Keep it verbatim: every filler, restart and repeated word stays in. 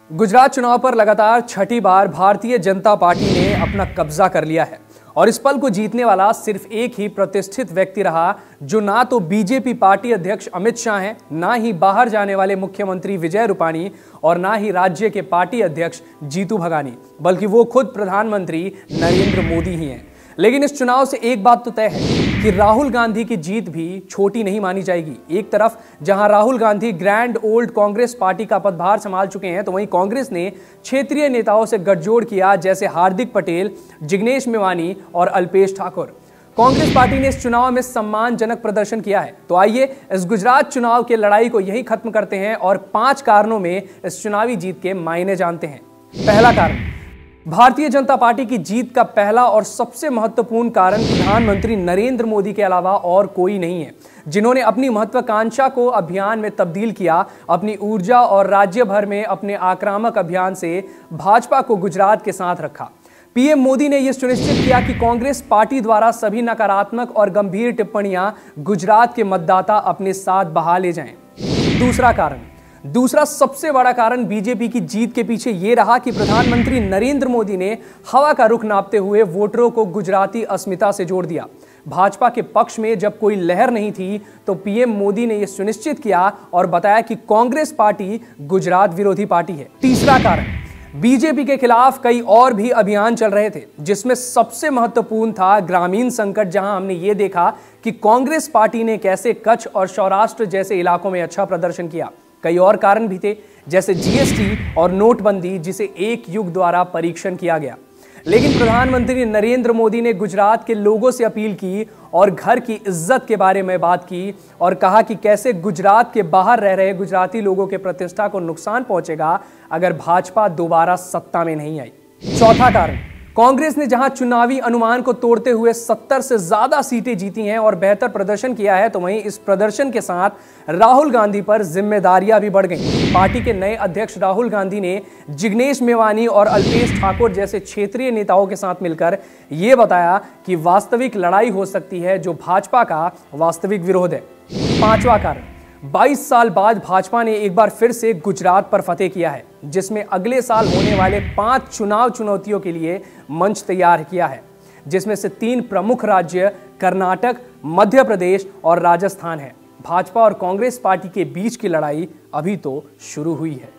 गुजरात चुनाव पर लगातार छठी बार भारतीय जनता पार्टी ने अपना कब्जा कर लिया है और इस पल को जीतने वाला सिर्फ एक ही प्रतिष्ठित व्यक्ति रहा, जो ना तो बीजेपी पार्टी अध्यक्ष अमित शाह हैं, ना ही बाहर जाने वाले मुख्यमंत्री विजय रूपाणी और ना ही राज्य के पार्टी अध्यक्ष जीतू भगानी, बल्कि वो खुद प्रधानमंत्री नरेंद्र मोदी ही हैं। लेकिन इस चुनाव से एक बात तो तय है कि राहुल गांधी की जीत भी छोटी नहीं मानी जाएगी। एक तरफ जहां Rahul Gandhi grand old Congress party का पदभार संभाल चुके हैं, तो वहीं कांग्रेस ने क्षेत्रीय नेताओं से गठजोड़ किया, जैसे हार्दिक पटेल, जिग्नेश मेवानी और अल्पेश ठाकुर। कांग्रेस पार्टी ने इस चुनाव में सम्मानजनक प्रदर्शन किया है। तो आइए इस गुजरात चुनाव के लड़ाई को यही खत्म करते हैं और पांच कारणों में इस चुनावी जीत के मायने जानते हैं। पहला कारण, भारतीय जनता पार्टी की जीत का पहला और सबसे महत्वपूर्ण कारण प्रधानमंत्री नरेंद्र मोदी के अलावा और कोई नहीं है, जिन्होंने अपनी महत्वाकांक्षा को अभियान में तब्दील किया। अपनी ऊर्जा और राज्य भर में अपने आक्रामक अभियान से भाजपा को गुजरात के साथ रखा। पीएम मोदी ने यह सुनिश्चित किया कि कांग्रेस पार्टी द्वारा सभी नकारात्मक और गंभीर टिप्पणियां गुजरात के मतदाता अपने साथ बहा ले जाएं। दूसरा कारण, दूसरा सबसे बड़ा कारण बीजेपी की जीत के पीछे यह रहा कि प्रधानमंत्री नरेंद्र मोदी ने हवा का रुख नापते हुए वोटरों को गुजराती अस्मिता से जोड़ दिया। भाजपा के पक्ष में जब कोई लहर नहीं थी, तो पीएम मोदी ने यह सुनिश्चित किया और बताया कि कांग्रेस पार्टी गुजरात विरोधी पार्टी है। तीसरा कारण, बीजेपी के खिलाफ कई और भी अभियान चल रहे थे, जिसमें सबसे महत्वपूर्ण था ग्रामीण संकट, जहां हमने ये देखा कि कांग्रेस पार्टी ने कैसे कच्छ और सौराष्ट्र जैसे इलाकों में अच्छा प्रदर्शन किया। कई और कारण भी थे, जैसे जीएसटी और नोटबंदी, जिसे एक युग द्वारा परीक्षण किया गया। लेकिन प्रधानमंत्री नरेंद्र मोदी ने गुजरात के लोगों से अपील की और घर की इज्जत के बारे में बात की और कहा कि कैसे गुजरात के बाहर रह रहे गुजराती लोगों के प्रतिष्ठा को नुकसान पहुंचेगा अगर भाजपा दोबारा सत्ता में नहीं आई। चौथा कारण, कांग्रेस ने जहां चुनावी अनुमान को तोड़ते हुए सत्तर से ज्यादा सीटें जीती हैं और बेहतर प्रदर्शन किया है, तो वहीं इस प्रदर्शन के साथ राहुल गांधी पर जिम्मेदारियां भी बढ़ गईं। पार्टी के नए अध्यक्ष राहुल गांधी ने जिग्नेश मेवानी और अल्पेश ठाकुर जैसे क्षेत्रीय नेताओं के साथ मिलकर यह बताया कि वास्तविक लड़ाई हो सकती है जो भाजपा का वास्तविक विरोध है। पांचवा कारण, बाईस साल बाद भाजपा ने एक बार फिर से गुजरात पर फतेह किया है, जिसमें अगले साल होने वाले पांच चुनाव चुनौतियों के लिए मंच तैयार किया है, जिसमें से तीन प्रमुख राज्य कर्नाटक, मध्य प्रदेश और राजस्थान है। भाजपा और कांग्रेस पार्टी के बीच की लड़ाई अभी तो शुरू हुई है।